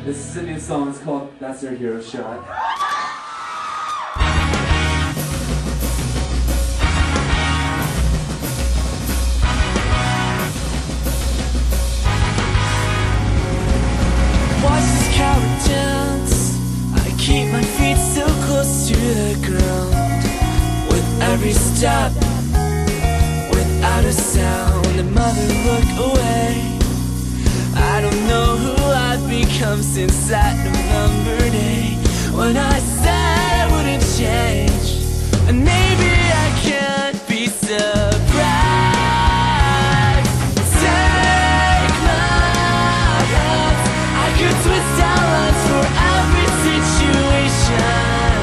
This is a new song, it's called That's Our Hero Shot. Watch this coward dance. I keep my feet so close to the ground. With every step, without a sound, and mother look away. I don't know who I've become since that November day when I said I wouldn't change. And maybe I can't be surprised. Take my hands, I could twist outlines for every situation.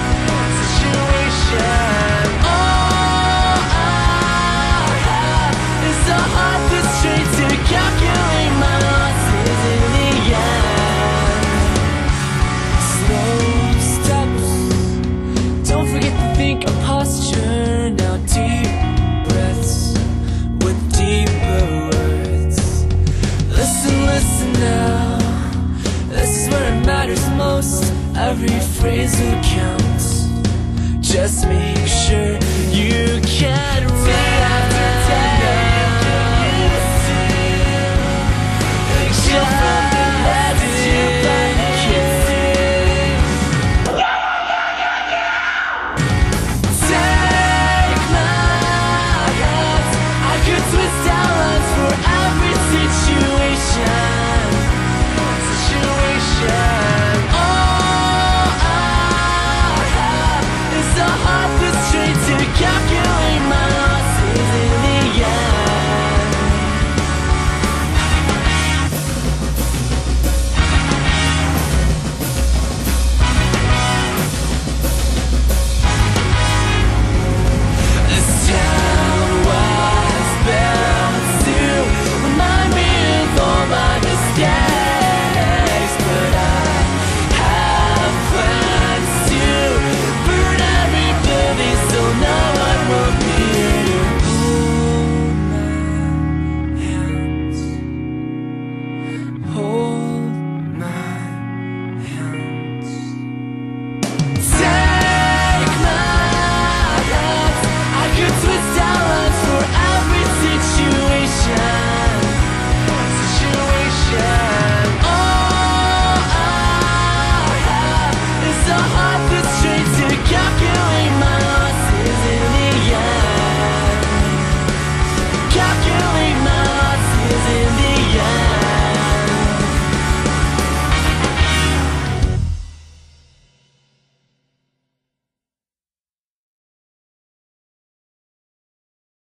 All I have is a heart that's trained to calculate my losses in the end. Slow steps, don't forget to think of posture. Now deep breaths with deeper words. Listen, listen now, this is where it matters most. Every phrase will count. Just make sure you can rest.